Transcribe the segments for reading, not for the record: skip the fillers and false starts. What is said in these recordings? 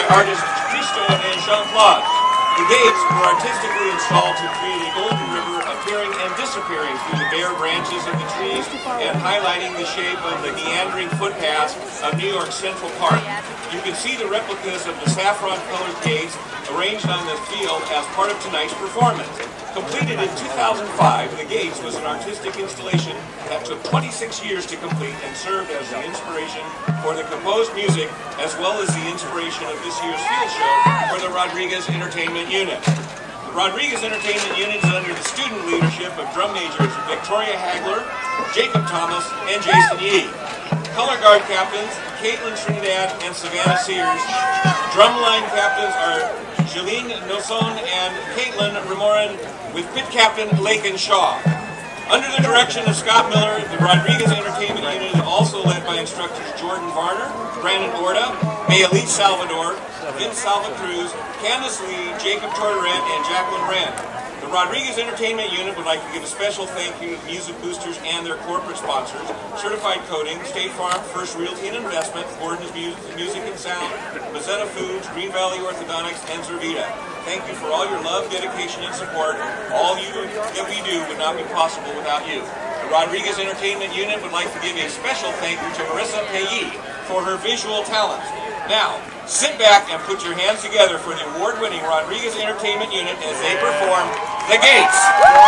artists Christo and Jean-Claude. The gates were artistically installed to create a golden river appearing and disappearing through the bare branches of the trees and highlighting the shape of the meandering footpaths of New York's Central Park. You can see the replicas of the saffron-colored gates arranged on the field as part of tonight's performance. Completed in 2005, the Gates was an artistic installation that took 26 years to complete and served as the inspiration for the composed music as well as the inspiration of this year's field show for the Rodriguez Entertainment Unit. The Rodriguez Entertainment Unit is under the student leadership of drum majors Victoria Hagler, Jacob Thomas, and Jason Yee. Color guard captains Caitlin Trinidad and Savannah Sears. Drumline captains are Jeline Noson and Caitlin Remorin, with pit captain Lakin Shaw. Under the direction of Scott Miller, the Rodriguez Entertainment Unit is also led by instructors Jordan Varner, Brandon Orda, Mayalise Salvador, Vince Salvacruz, Candace Lee, Jacob Tortorent, and Jacqueline Wren. The Rodriguez Entertainment Unit would like to give a special thank you to Music Boosters and their corporate sponsors, Certified Coding, State Farm, First Realty and Investment, Gordon's Music and Sound, Mazzetta Foods, Green Valley Orthodontics, and Zervita. Thank you for all your love, dedication, and support. All that we do would not be possible without you. The Rodriguez Entertainment Unit would like to give a special thank you to Marissa Payee for her visual talents. Now, sit back and put your hands together for the award-winning Rodriguez Entertainment Unit as they perform The Gates.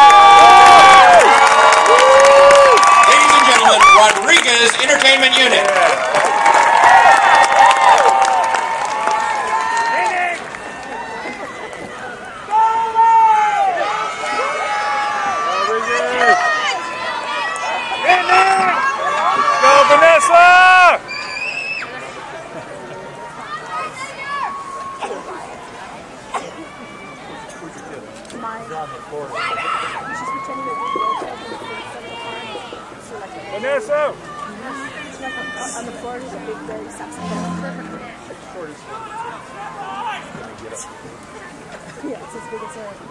Ladies and gentlemen, Rodriguez Entertainment Unit. Go, Vanessa! Vanessa! It's like on the floor, there's a big red saxophone. Yeah, it's as big as her.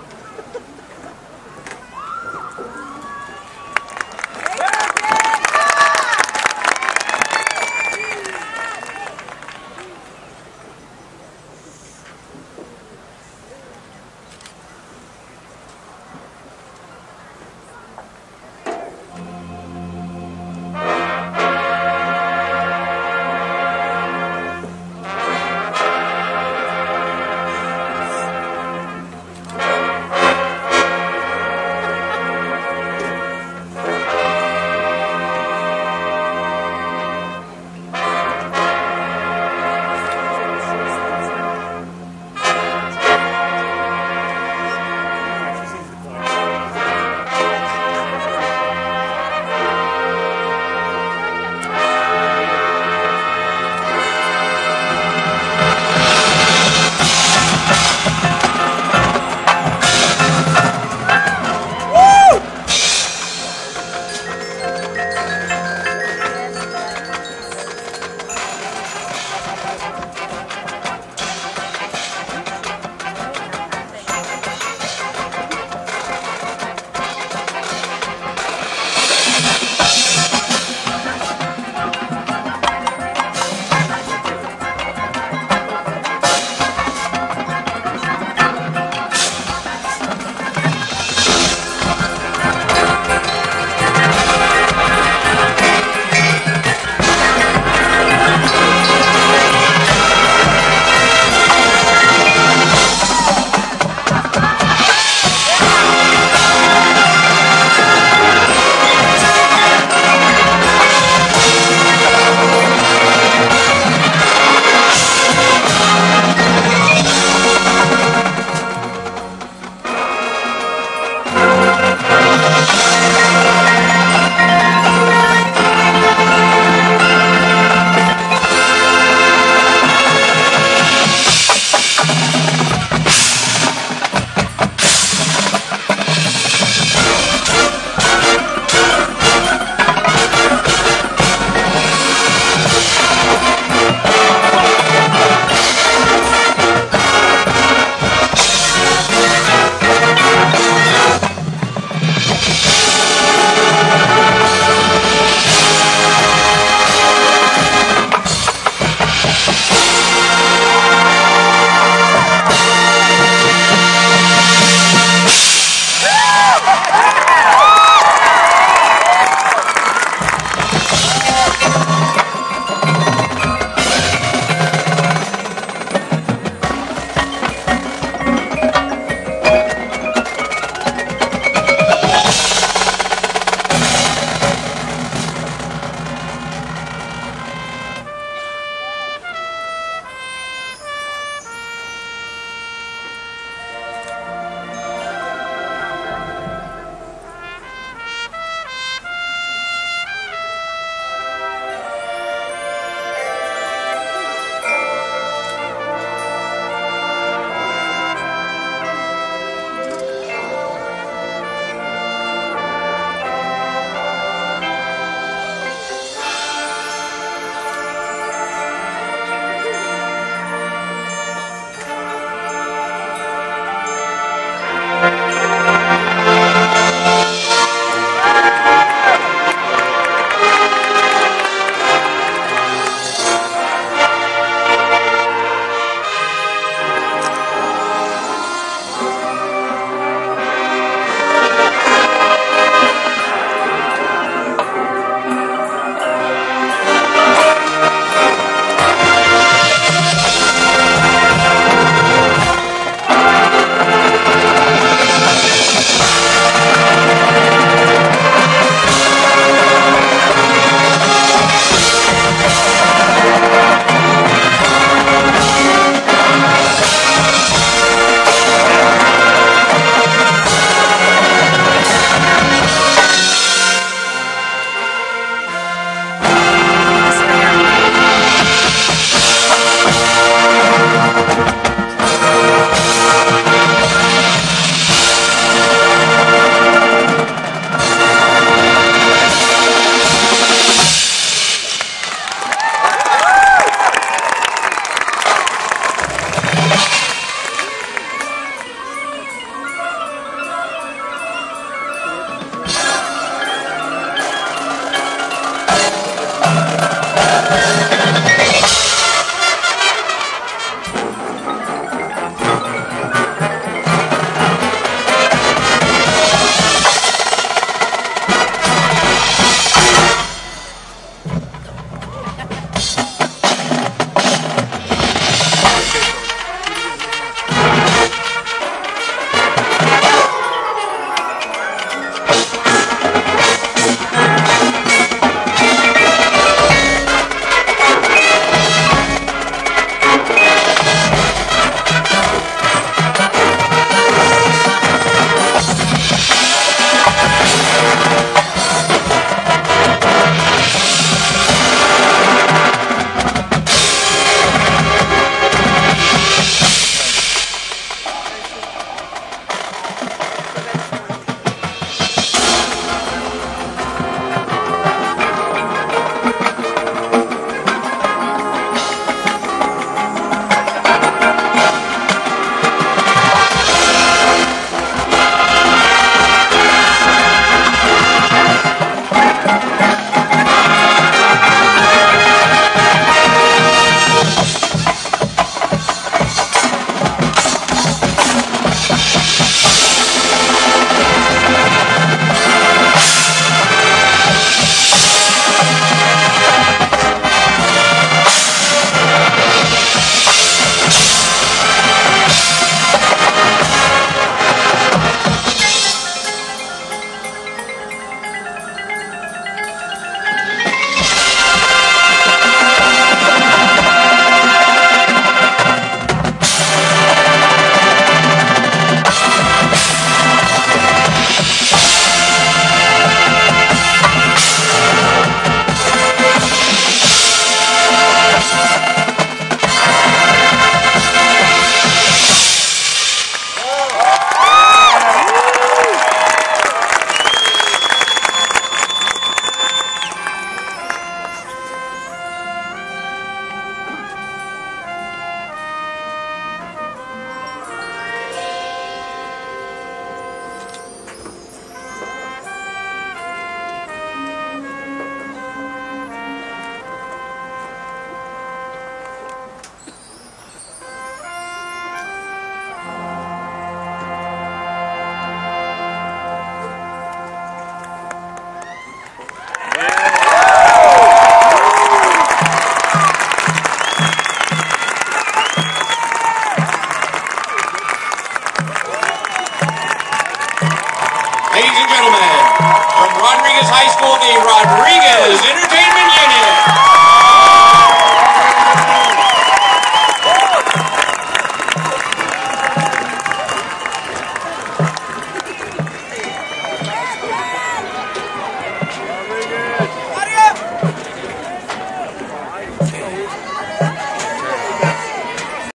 Rodriguez High School, the Rodriguez